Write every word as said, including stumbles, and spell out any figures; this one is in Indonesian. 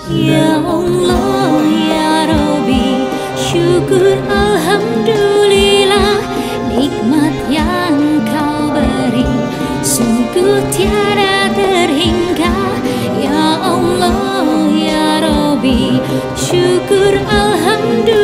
Ya Allah ya Rabbi, syukur alhamdulillah, nikmat yang kau beri sungguh tiada terhingga. Ya Allah ya Rabbi, syukur alhamdulillah,